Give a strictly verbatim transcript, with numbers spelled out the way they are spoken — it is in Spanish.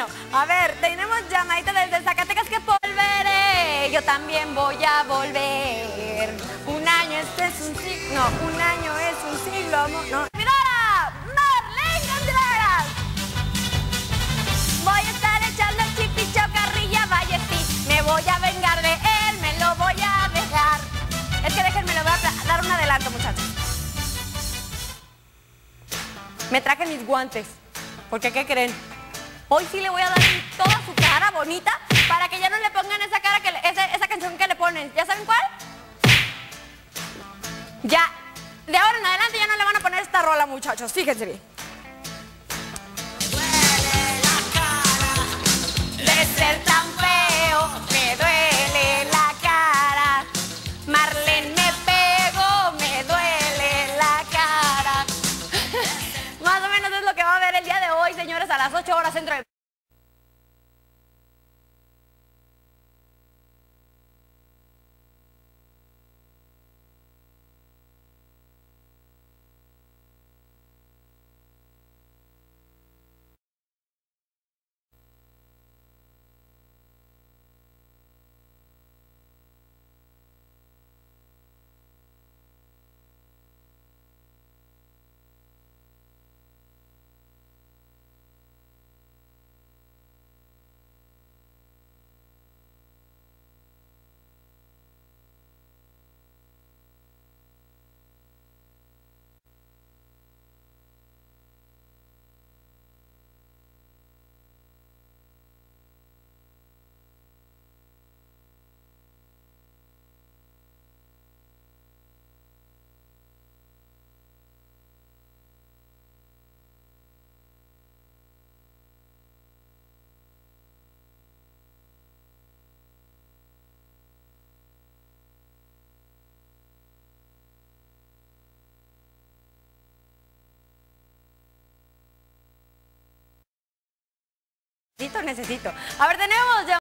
Bueno, a ver, tenemos llamadita desde Zacatecas que volveré. Yo también voy a volver. Un año este es un siglo. No, un año es un siglo. amor, No. ¡Mirora! ¡Marlene Contreras! Voy a estar echando el chipicho carrilla, vaya sí. Me voy a vengar de él, me lo voy a dejar. Es que déjenme, le voy a dar un adelanto, muchachos. Me traje mis guantes. Porque, ¿qué creen? Hoy sí le voy a dar toda su cara bonita para que ya no le pongan esa cara, que le, esa, esa canción que le ponen. ¿Ya saben cuál? Ya, de ahora en adelante ya no le van a poner esta rola, muchachos. Fíjense bien. Duele la cara De ser tan feo, me duele la cara. Marlene me pegó, me duele la cara. Más o menos es lo que va a haber el día de hoy, señores, a las ocho horas centro de... Necesito, necesito. A ver, tenemos ya...